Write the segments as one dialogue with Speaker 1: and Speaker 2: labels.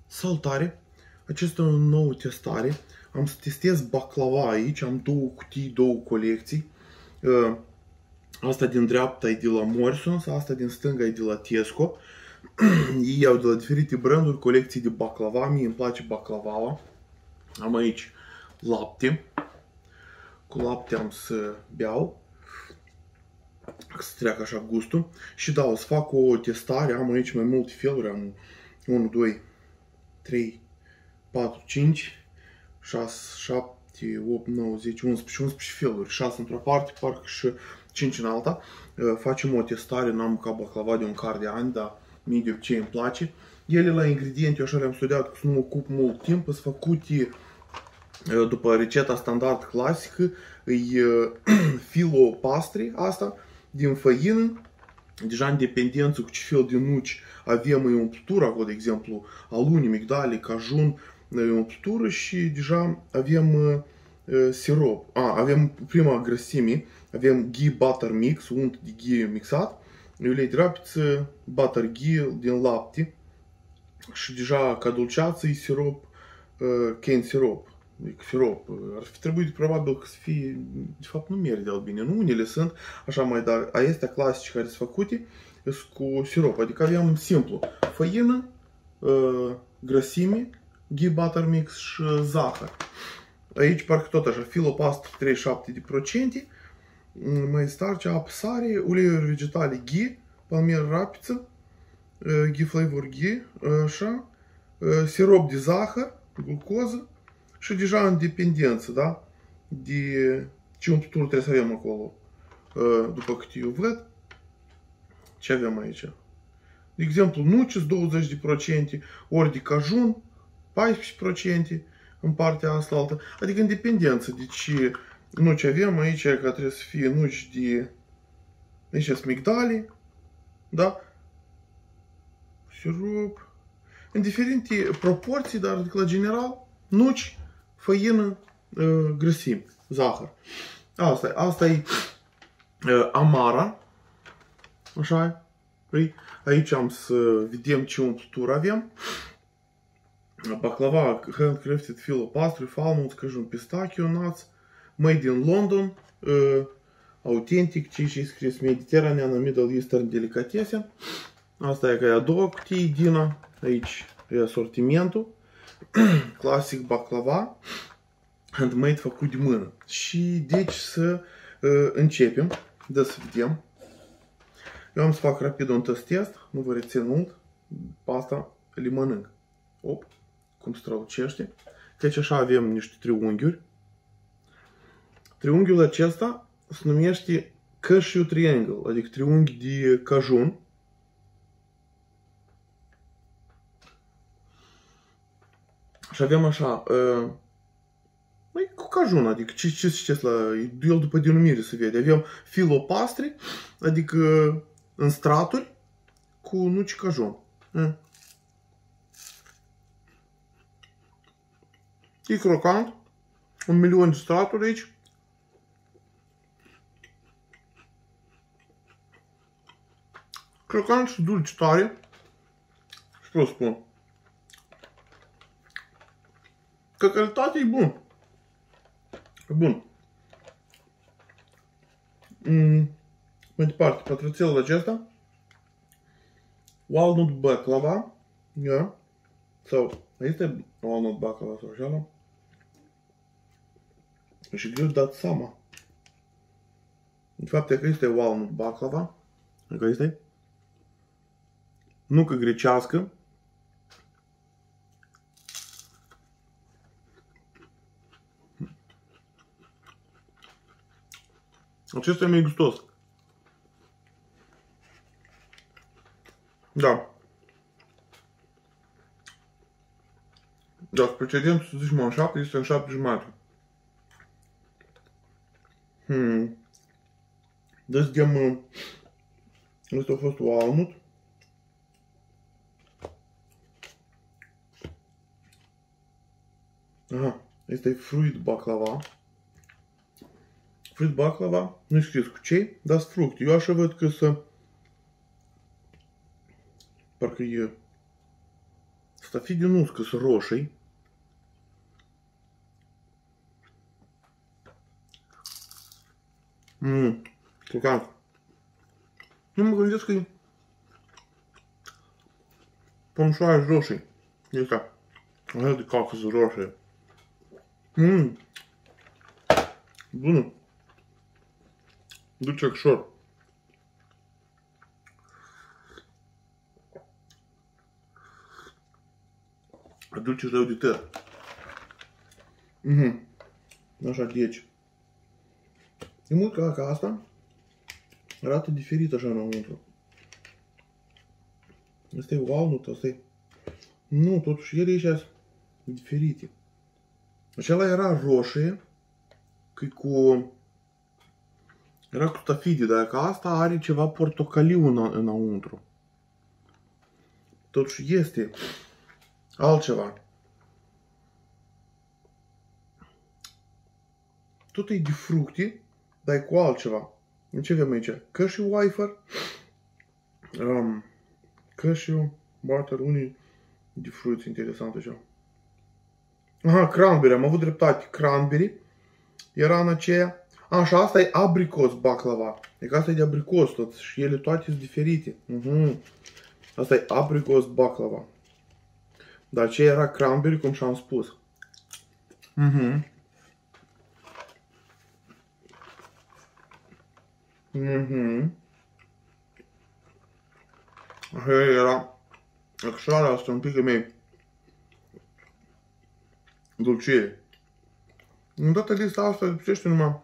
Speaker 1: Salutare! Acesta e o nouă testare. Am să testez baklava aici. Am două cutii, două colecții. Asta din dreapta e de la Morrisons, asta din stânga e de la Tesco. Ei au de la diferite branduri colecții de baklava. Mie îmi place baklava. Am aici lapte. Cu lapte am să beau, să treacă așa gustul. Și da, o să fac o testare. Am aici mai multe feluri. Am 1, 2, 3, 4, 5, 6, 7, 8, 9, 10, 11 feluri. 6 într-o parte, parcă și 5 în alta. Facem o testare, n-am mâncat baklava de un car de ani, dar mie de obicei îmi place. Ele la ingrediente, eu așa le-am studiat, că să nu ocup mult timp, sunt făcute după receta standard clasică. E filo pastry, asta, din făină. Deja în dependență cu ce fel de nuci avem umplutură acolo, de exemplu, alune, migdale, cajun, umplutură și deja avem sirop. Avem prima grăsime, avem ghee butter mix, unt de ghee mixat, ulei de rapiță, butter ghee din lapte și deja ca dulceață e sirop, cane sirop. Sirop. Ar fi trebuit probabil să fie, de fapt nu merge de bine, nu unele sunt așa mai, dar astea clasice care sunt făcute sunt cu sirop, adică avem simplu, făină, grăsime, ghee butter mix și zahăr. Aici parcă tot așa, filo pastry 37%, mai starce, apă, sare, uleiuri vegetale ghee, palmier rapiță, ghee flavor ghee, așa, sirop de zahăr, glucoză. Și deja în dependență, da? De ce umplutură trebuie să avem acolo. După câte eu văd, ce avem aici? De exemplu, nuci 20%, ori de cajun 14% în partea asta altă. Adică în dependență de ce nuci avem aici, că trebuie să fie nuci de... Aici sunt migdale, da? Sirop. În diferite proporții, dar la general, nuci, făină, grăsimi, zahăr. Asta e amara. Așa e. Aici am să vedem ce umplutură avem. Baklava, handcrafted filo pastry, almond, cajun, pistachio, nuts, made in London, authentic, ce scris Mediterranean, Middle Eastern Delicatessen. Asta e ca a doua cutie din aici e asortimentul. Clasic baklava, handmade, făcut de mână. Și deci să începem, să vedem. Eu am să fac rapid un test, nu vă rețin mult, pe asta le mănânc. Op, cum strălucește. Deci așa avem niște triunghiuri. Triunghiul acesta se numește cashew triangle, adică triunghi de cajun. Și avem așa, cu cajun, adică ce ziceți la el după denumire se vede. Avem filo pastry, adică în straturi cu nuci cajun. E crocant, 1.000.000 de straturi aici. Crocant și dulce tare. Și pot spun că calitatea e bună. E bun. Mai departe, pătrățelul acesta. Walnut baklava. Ia. Sau, este walnut baklava sau așa. Și greu dat seama. De fapt, că este walnut baklava. Că este. Nu că grecească. Acesta e mai gustos. Da. Dacă precedentul să zicem în 7, este în 7,5. Deci vedem, ăsta a fost walnut. Aha, este fruit baklava. Fruit baklava, nu scris cu ce, dar sunt fructe. Eu așa văd că parcă e Stafidii nu sunt roșii. Crocant. Nu mă gândesc că e pomșoare roșii. Este așa de calcă sunt roșii. Bună. Duce ușor. Aduce rău de tot. Așa, deci. E mult ca asta. Arată diferit așa înăuntru. Asta e walnut, asta e... Nu, totuși ele ăștia sunt diferite. Acela era roșie, că e cu... Era cu stafidii, dar că asta are ceva portocaliu înăuntru. Totuși este altceva. Tot e de fructe, dar e cu altceva. Ce avem aici? Cashew wafer, cashew, butter, unii de fructe interesante așa. Aha, cranberry, am avut dreptate. Cranberry era în aceea. Și asta e abricos baklava. E că asta e de abricos tot și ele toate sunt diferite. Asta e abricos baklava. Dar aceea era cranberry, cum și-am spus. Așa era acșoara asta un pic mai dulcire. În toată lista asta lipsește numai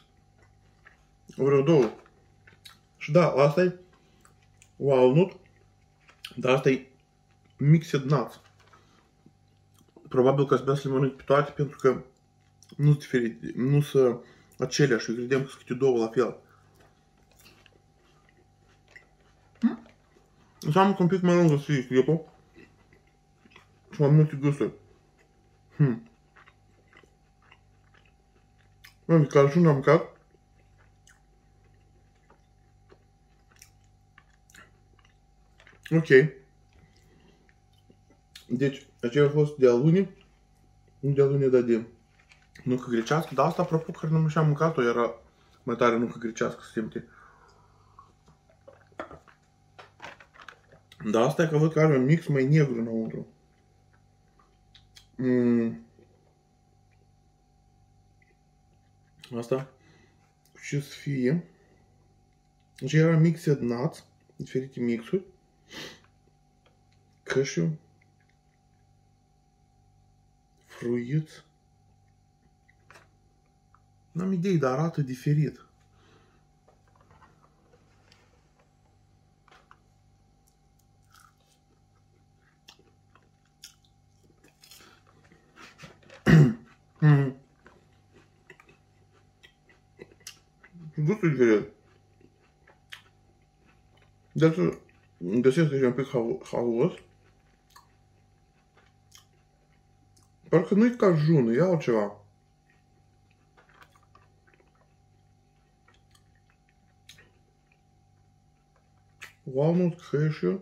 Speaker 1: vreo două. Și da, asta e walnut, dar asta e mixed nuts. Probabil că să le mănânc pe toate pentru că nu sunt diferite, nu sunt aceleași, credeam că sunt câte două la fel. Înseamnă că un pic mai lungă să fie clepul și mai multe gusturi. Cajun am mâncat. Ok. Deci, aceea a fost de alune. Nu de alune, dar de nucă grecească. Dar asta, apropo, care nu și-am mâncat-o, era mai tare nucă grecească, se simte. Dar asta e că văd că are un mix mai negru înăuntru. Asta ce să fie. Deci era mixed nuts, diferite mixuri. Cashew, fruit. N-am idei, dar arată diferit. Gustul diferit. Dar să găsesc așa un pic haos. Parcă nu e cajun, e altceva. Walnut, cashew,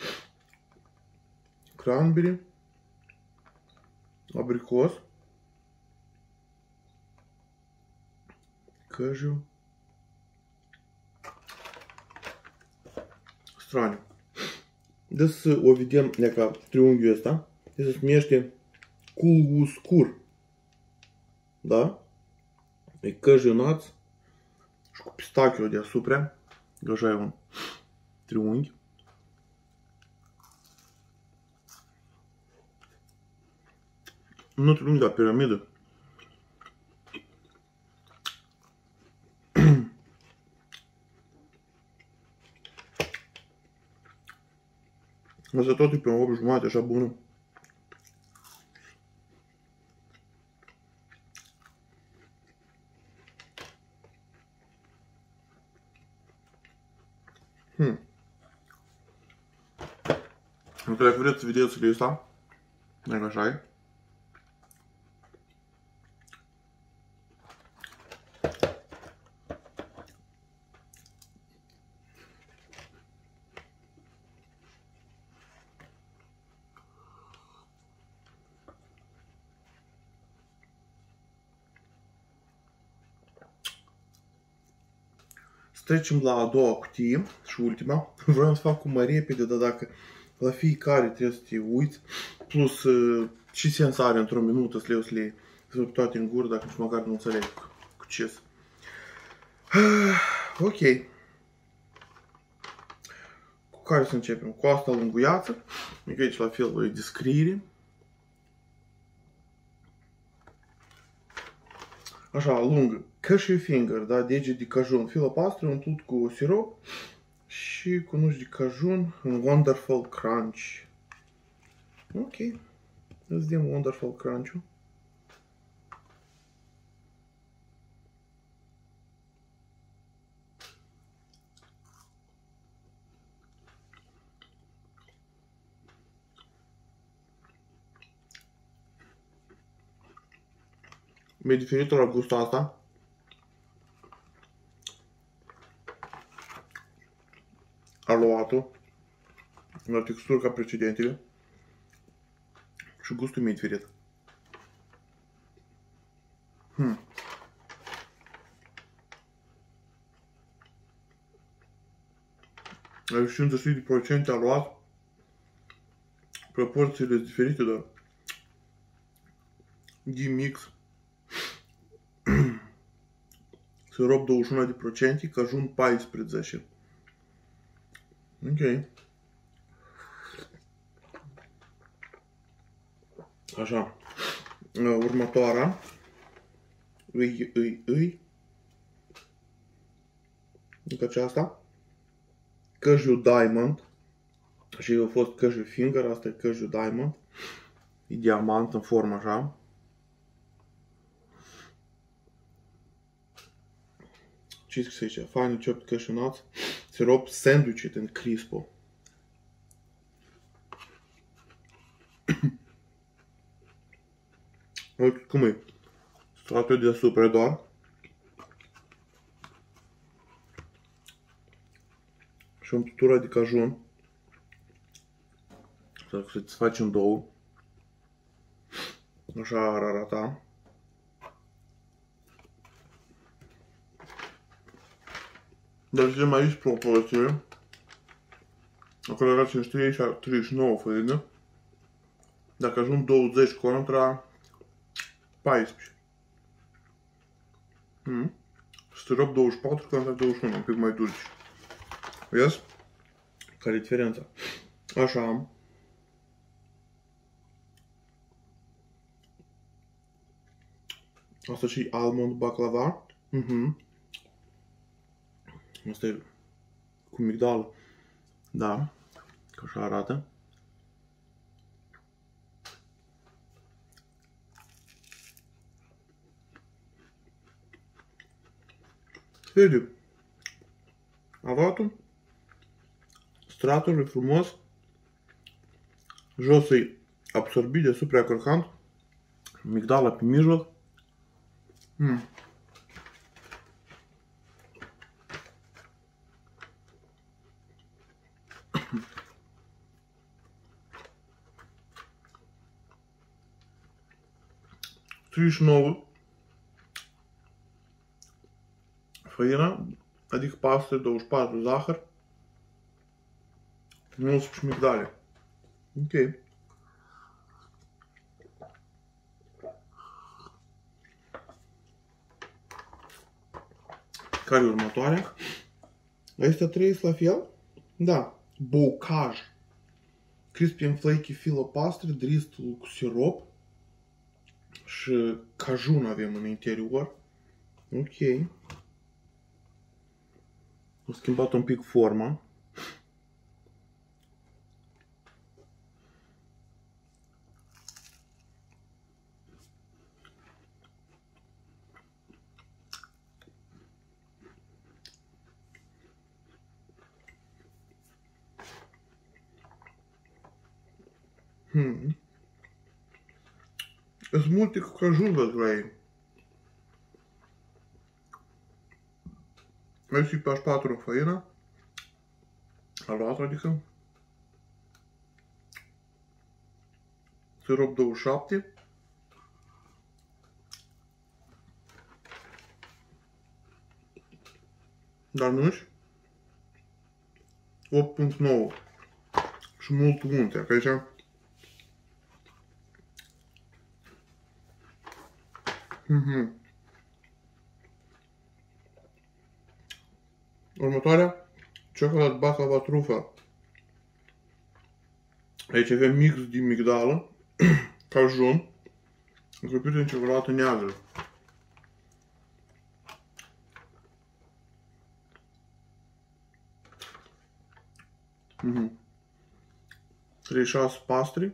Speaker 1: cranberry, abricos, cashew. Straniu. Deci să o vedem ca triunghiul ăsta. Se numește culguscur. Da? E cashew nuts și cu pistachio deasupra. Așa e un triunghi. Nu triunghi, dar piramidă. Asta tot e pe un 8 jumate, așa bună. Dacă vreți să vedeți lista, dacă așa e. trecem la a doua cutie și ultima. Vreau să fac mai repede, dar dacă la fiecare trebuie să te uiți, plus ce sens are într-o minută să le rup toate în gură, dacă nici măcar nu înțeleg cu ce. Ok. Cu care să începem? Cu asta lunguiață. Aici la fel o descriere. Așa, lungă. Cashew finger, da, deget de cajun. Filă pastră umplut cu sirop și cu nuci de cajun în Wonderful Crunch. Ok. Îți dăm Wonderful Crunch-ul. E diferită la gustul asta. Aluatul. La textură ca precedentele. Și gustul mi-e diferit. Ai 50% aluat. Proporțiile sunt diferite, dar de mix. Sirop 21%, cajun 14%. Ok. Așa. Următoarea. După aceasta. Cashew Diamond. Și a fost Cashew Finger, asta e Cashew Diamond. E diamant în formă așa. Ce scrie aici? Finely chopped cashew nuts. Sirop sandwiched and crispo. Uite cum e. Stratul deasupra doar. Și umplutura de cajun. Să-ți faci în două. Așa ar arata. Dar vedem aici proporțiile. Acolo era 53 și 39 făină. Dacă ajung 20 contra 14. Sirop 24 contra 21, un pic mai dulce. Vezi? Care e diferența? Așa. Asta și almond baklava. Asta e cu migdală. Da. Că așa arată. Vede. Avatul. Stratul e frumos. Jos e absorbit, deasupra e crocant. Migdala pe mijloc. ...39 făină, adică 424 zahăr, 19 migdale. Ok. Care e următoarea? Astea trei sunt la fel? Da. Bocaj. Crispy and flaky filo pastră, dristul cu sirop. Și cajun avem în interior. Ok. Am schimbat un pic forma. Sunt multe cu cajun văd la ei. Aici e 44 în făină. Aluat, adică. Sirop 27. dar nu-și 8.9 și mult unte, că aici următoarea, ciocolată baklava trufă. Aici avem mix din migdală, cajun, încăpit în ciocolată neagră. - 36 pastry,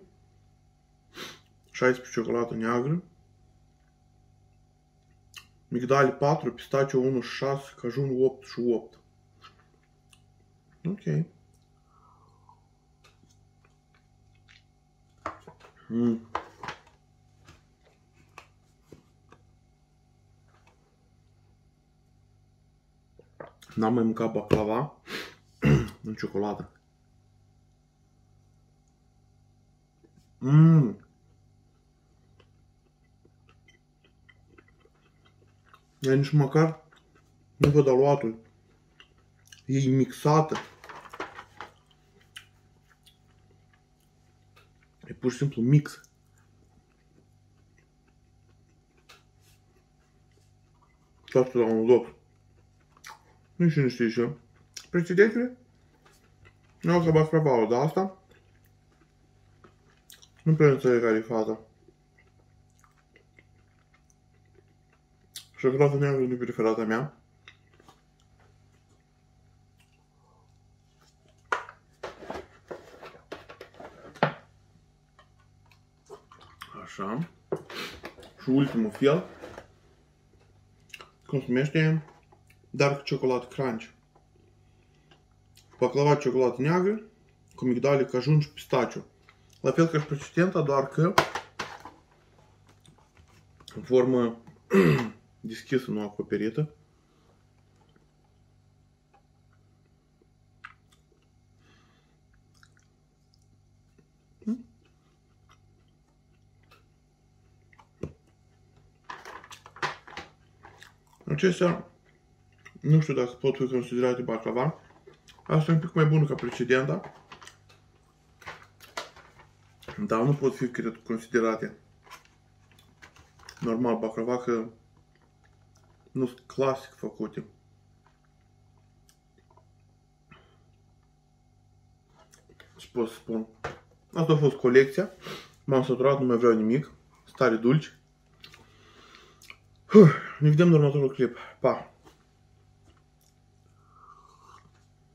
Speaker 1: 16 ciocolată neagră, migdale 4, pistaciu 1 și 6, cajun 8 și 8. Ok. N-am mai mâncat baklava în ciocolată. Eu nici măcar nu văd aluatul. E mixată. E pur și simplu mix. Toată la un loc. Nici nu știu ce. Precedentele? Nu o să baklava, dar asta nu prea înțeleg care e faza. Ciocolata neagră nu e preferata mea. Așa. Și ultimul fel. Cum se numește? Dark Chocolate Crunch. Baklava ciocolată neagră cu migdale, cajun și pistaciu. La fel ca și precedenta, doar că în formă deschisă, nu acoperită. Acestea nu știu dacă pot fi considerate baklava. Asta e un pic mai bună ca precedenta, dar nu pot fi considerate normal baklava, că nu sunt clasic făcute. Ce pot să spun? Asta a fost colecția. M-am săturat, nu mai vreau nimic. Stare dulci. Ne vedem în următorul clip. Pa!